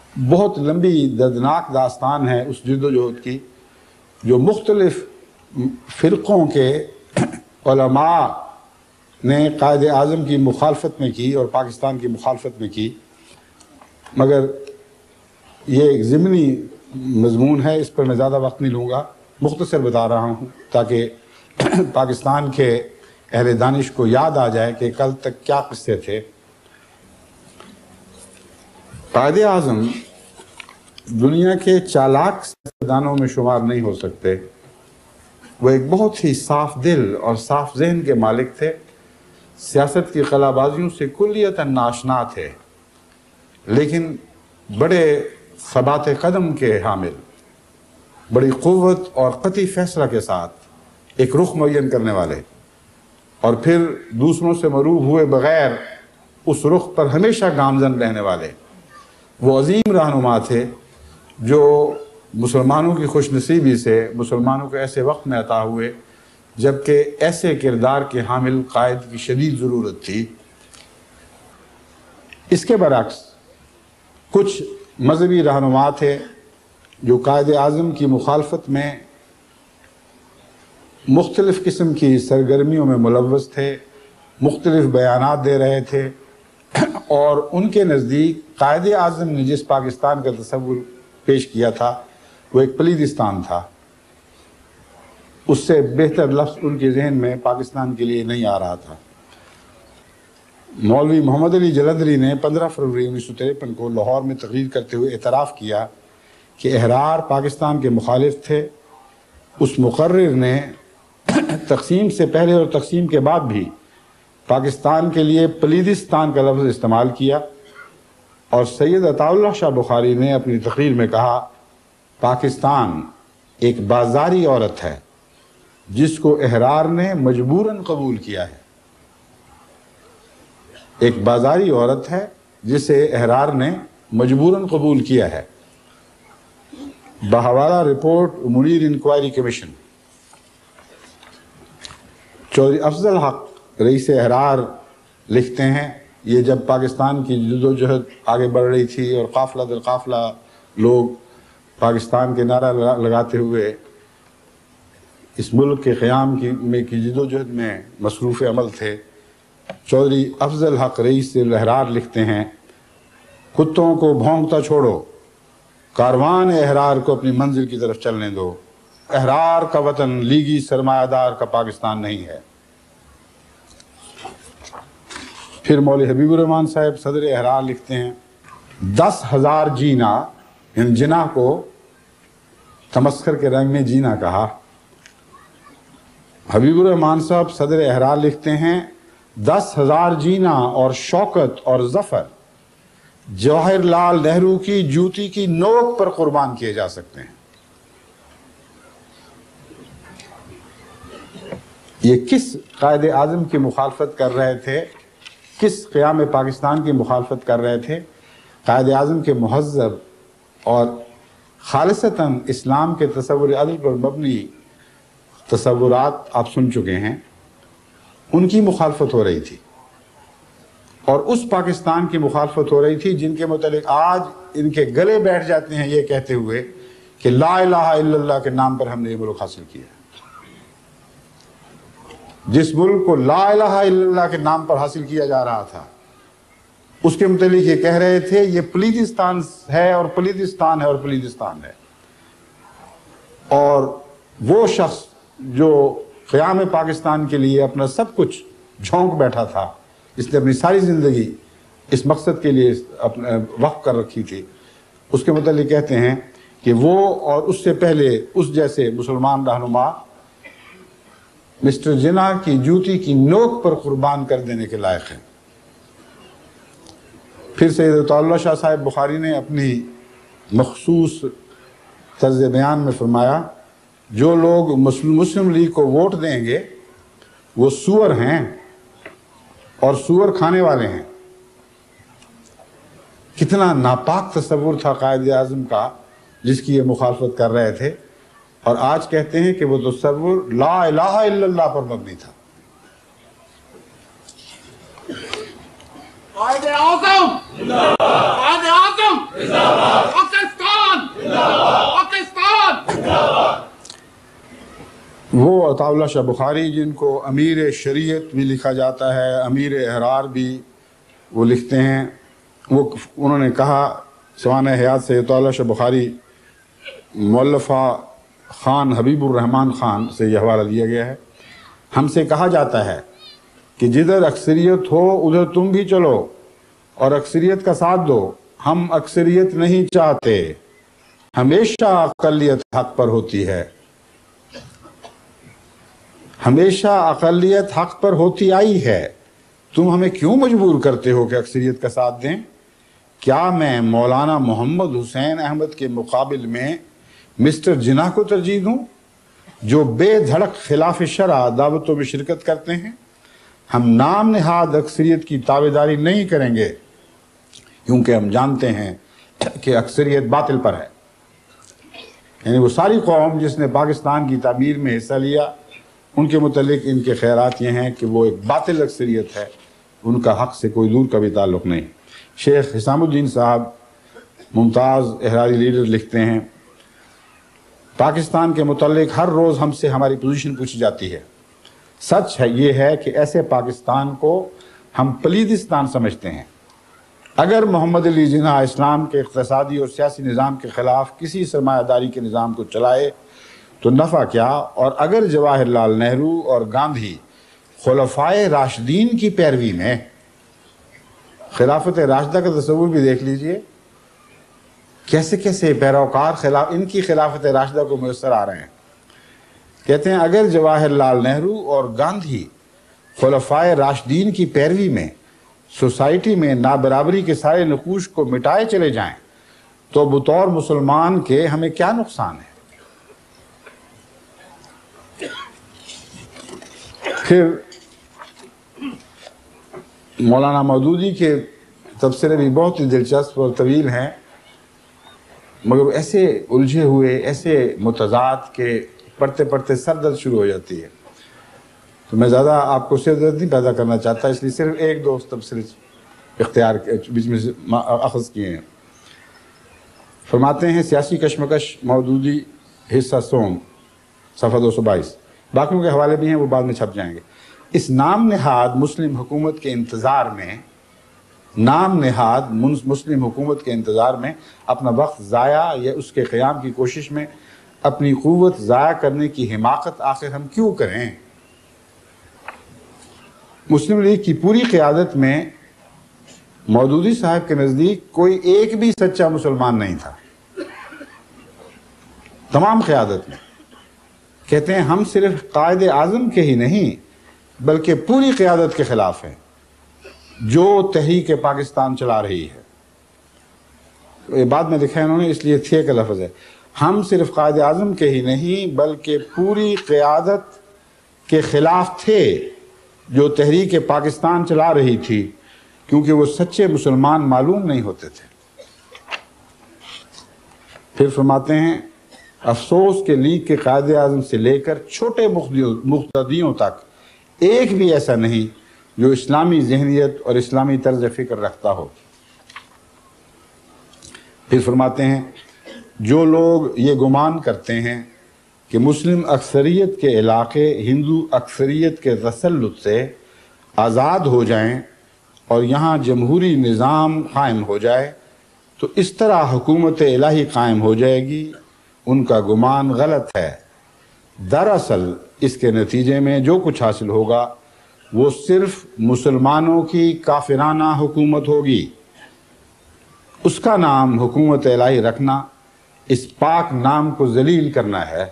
بہت لمبی دردناک داستان ہے اس جد و جہد کی جو مختلف فرقوں کے علماء نے قائد اعظم کی مخالفت میں کی اور پاکستان کی مخالفت میں کی، مگر یہ ایک ضمنی مضمون ہے، اس پر میں زیادہ وقت نہیں لوں گا، مختصر بتا رہا ہوں تاکہ پاکستان کے اہل دانش کو یاد آ جائے کہ کل تک کیا قصے تھے۔ قائد اعظم دنیا کے چالاک سیاستدانوں میں شمار نہیں ہو سکتے، وہ ایک بہت ہی صاف دل اور صاف ذہن کے مالک تھے، سیاست کی خلا بازیوں سے کلیتاً ناشنا تھے، لیکن بڑے ثبات قدم کے حامل، بڑی قوت اور قطعی فیصلہ کے ساتھ ایک رخ معین کرنے والے اور پھر دوسروں سے مروب ہوئے بغیر اس رخ پر ہمیشہ گامزن رہنے والے وہ عظیم رہنما تھے جو مسلمانوں کی خوش نصیبی سے مسلمانوں کو ایسے وقت میں عطا ہوئے جبکہ ایسے کردار کے حامل قائد کی شدید ضرورت تھی۔ اس کے برعکس کچھ مذہبی رہنما تھے جو قائد اعظم کی مخالفت میں مختلف قسم کی سرگرمیوں میں ملوث تھے، مختلف بیانات دے رہے تھے، اور ان کے نزدیک قائد اعظم نے جس پاکستان کا تصور پیش کیا تھا وہ ایک پلیدستان تھا، اس سے بہتر لفظ ان کے ذہن میں پاکستان کے لیے نہیں آ رہا تھا۔ مولوی محمد علی جلندری نے 15 فروری 1953 کو لاہور میں تقریر کرتے ہوئے اعتراف کیا کہ احرار پاکستان کے مخالف تھے۔ اس مقرر نے تقسیم سے پہلے اور تقسیم کے بعد بھی پاکستان کے لیے پلیدستان کا لفظ استعمال کیا، اور سید عطا اللہ شاہ بخاری نے اپنی تقریر میں کہا پاکستان ایک بازاری عورت ہے جس کو احرار نے مجبوراً قبول کیا ہے۔ ایک بازاری عورت ہے جسے احرار نے مجبوراً قبول کیا ہے۔ بحوالہ report Munir inquiry commission, Chaudhry Afzal Haq رئیس احرار لکھتے ہیں، یہ جب پاکستان کی جد و جہد آگے بڑھ رہی تھی اور قافلہ در قافلہ لوگ پاکستان کے نعرہ لگاتے ہوئے اس ملک کے قیام کی جد و جہد میں مصروف عمل تھے، چودھری افضل حق رئیس الاحرار لکھتے ہیں کتوں کو بھونکتا چھوڑو، کاروان احرار کو اپنی منزل کی طرف چلنے دو، احرار کا وطن لیگی سرمایہ دار کا پاکستان نہیں ہے۔ پھر مولوی حبیب الرحمن صاحب صدر احرار لکھتے ہیں 10,000 جینا، ان جنا کو تمسخر کے رنگ میں جینا کہا۔ حبیب الرحمن صاحب صدر احرار لکھتے ہیں 10,000 جینا اور شوکت اور ظفر جواہر لال نہرو کی جوتی کی نوک پر قربان کیے جا سکتے ہیں۔ یہ کس قائد اعظم کی مخالفت کر رہے تھے، کس قیام پاکستان کی مخالفت کر رہے تھے؟ قائد اعظم کے مہذب اور خالصتاً اسلام کے تصور عدل پر مبنی تصورات آپ سن چکے ہیں، ان کی مخالفت ہو رہی تھی، اور اس پاکستان کی مخالفت ہو رہی تھی جن کے متعلق آج ان کے گلے بیٹھ جاتے ہیں یہ کہتے ہوئے کہ لا الہ الا اللہ کے نام پر ہم نے یہ ملک حاصل کیا۔ جس ملک کو لا الہ الا اللہ کے نام پر حاصل کیا جا رہا تھا اس کے متعلق یہ کہہ رہے تھے یہ پلیدستان ہے اور پلیدستان ہے اور پلیدستان ہے، اور وہ شخص جو قیام پاکستان کے لیے اپنا سب کچھ جھونک بیٹھا تھا، اس نے اپنی ساری زندگی اس مقصد کے لیے وقف کر رکھی تھی، اس کے متعلق کہتے ہیں کہ وہ اور اس سے پہلے اس جیسے مسلمان رہنما مسٹر جناح کی جوتی کی نوک پر قربان کر دینے کے لائق ہیں۔ پھر سید عطا اللہ شاہ صاحب بخاری نے اپنی مخصوص طرز بیان میں فرمایا جو لوگ مسلم لیگ کو ووٹ دیں گے وہ سور ہیں اور سور کھانے والے ہیں۔ کتنا ناپاک تصور تھا قائد اعظم کا جس کی یہ مخالفت کر رہے تھے، اور آج کہتے ہیں کہ وہ تصور لا الہ الا اللہ پر مبنی تھا۔ قائد اعظم زندہ باد! قائد اعظم زندہ باد! وہ عطا اللہ شاہ بخاری جن کو امیر شریعت بھی لکھا جاتا ہے، امیر احرار بھی وہ لکھتے ہیں، انہوں نے کہا سوانح حیات سے عطا اللہ شاہ بخاری مولفہ خان حبیب الرحمن خان سے یہ حوالہ دیا گیا ہے، ہم سے کہا جاتا ہے کہ جدھر اکثریت ہو ادھر تم بھی چلو اور اکثریت کا ساتھ دو، ہم اکثریت نہیں چاہتے، ہمیشہ اقلیت حق پر ہوتی ہے، ہمیشہ اقلیت حق پر ہوتی آئی ہے، تم ہمیں کیوں مجبور کرتے ہو کہ اکثریت کا ساتھ دیں؟ کیا میں مولانا محمد حسین احمد کے مقابل میں مسٹر جناح کو ترجیح دوں جو بے دھڑک خلاف شرع دعوتوں میں شرکت کرتے ہیں؟ ہم نام نہاد اکثریت کی تابعداری نہیں کریں گے کیونکہ ہم جانتے ہیں کہ اکثریت باطل پر ہے۔ یعنی وہ ساری قوم جس نے پاکستان کی تعمیر میں حصہ لیا، ان کے متعلق ان کے خیرات یہ ہیں کہ وہ ایک باطل اکثریت ہے، ان کا حق سے کوئی دور کا بھی تعلق نہیں۔ شیخ حسام الدین صاحب ممتاز احراری لیڈر لکھتے ہیں، پاکستان کے متعلق ہر روز ہم سے ہماری پوزیشن پوچھی جاتی ہے۔ سچ ہے یہ ہے کہ ایسے پاکستان کو ہم پلیدستان سمجھتے ہیں۔ اگر محمد علی جناح اسلام کے اقتصادی اور سیاسی نظام کے خلاف کسی سرمایہ داری کے نظام کو چلائے تو نفع کیا، اور اگر جواہر لال نہرو اور گاندھی خلفائے راشدین کی پیروی میں، خلافت راشدہ کا تصور بھی دیکھ لیجئے، کیسے کیسے پیروکار ان کی خلافت راشدہ کو میسر آ رہے ہیں۔ کہتے ہیں اگر جواہر لال نہرو اور گاندھی خلفائے راشدین کی پیروی میں سوسائٹی میں نابرابری کے سارے نقوش کو مٹائے چلے جائیں تو بطور مسلمان کے ہمیں کیا نقصان ہے؟ پھر مولانا مودودی کے تبصرے بھی بہت ہی دلچسپ اور طویل ہیں، مگر ایسے الجھے ہوئے، ایسے متضاد کے پڑھتے پڑھتے سر درد شروع ہو جاتی ہے، تو میں زیادہ آپ کو سر درد نہیں پیدا کرنا چاہتا، اس لیے صرف ایک دو تبصرے اختیار بیچ میں اخذ کیے ہیں۔ فرماتے ہیں سیاسی کشمکش مودودی حصہ سوم صفحہ 222، باقیوں کے حوالے بھی ہیں، وہ بعد میں چھپ جائیں گے۔ اس نام نہاد مسلم حکومت کے انتظار میں اپنا وقت ضائع یا اس کے قیام کی کوشش میں اپنی قوت ضائع کرنے کی حماقت آخر ہم کیوں کریں؟ مسلم لیگ کی پوری قیادت میں مودودی صاحب کے نزدیک کوئی ایک بھی سچا مسلمان نہیں تھا، تمام قیادت میں۔ کہتے ہیں ہم صرف قائد اعظم کے ہی نہیں بلکہ پوری قیادت کے خلاف ہیں جو تحریک پاکستان چلا رہی ہے۔ یہ بعد میں لکھا ہے انہوں نے، اس لیے تھے کا لفظ ہے، ہم صرف قائد اعظم کے ہی نہیں بلکہ پوری قیادت کے خلاف تھے جو تحریک پاکستان چلا رہی تھی، کیونکہ وہ سچے مسلمان معلوم نہیں ہوتے تھے۔ پھر فرماتے ہیں افسوس کہ لیگ کے قائد اعظم سے لے کر چھوٹے مقتدیوں تک ایک بھی ایسا نہیں جو اسلامی ذہنیت اور اسلامی طرز فکر رکھتا ہو۔ پھر فرماتے ہیں جو لوگ یہ گمان کرتے ہیں کہ مسلم اکثریت کے علاقے ہندو اکثریت کے تسلط سے آزاد ہو جائیں اور یہاں جمہوری نظام قائم ہو جائے تو اس طرح حکومت الہی قائم ہو جائے گی، ان کا گمان غلط ہے۔ دراصل اس کے نتیجے میں جو کچھ حاصل ہوگا وہ صرف مسلمانوں کی کافرانہ حکومت ہوگی۔ اس کا نام حکومت الہی رکھنا اس پاک نام کو ذلیل کرنا ہے۔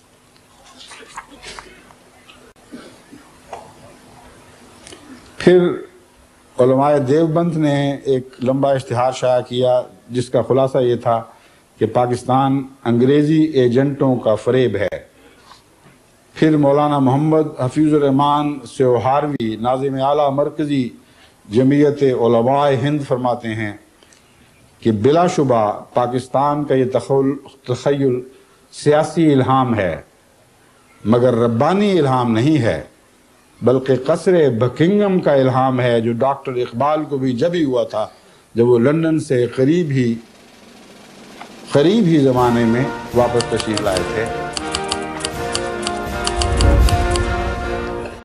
پھر علماء دیوبند نے ایک لمبا اشتہار شائع کیا جس کا خلاصہ یہ تھا کہ پاکستان انگریزی ایجنٹوں کا فریب ہے۔ پھر مولانا محمد حفیظ الرحمان سیوہاروی ناظم اعلیٰ مرکزی جمعیت علماء ہند فرماتے ہیں کہ بلا شبہ پاکستان کا یہ تخیل سیاسی الہام ہے مگر ربانی الہام نہیں ہے، بلکہ قصر بکنگم کا الہام ہے جو ڈاکٹر اقبال کو بھی جب ہی ہوا تھا جب وہ لندن سے قریب ہی زمانے میں واپس تشریف لائے تھے۔